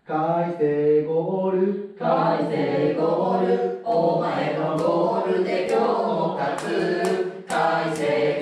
海星ゴール、 海星ゴール、お前のゴールで今日も勝つ。海星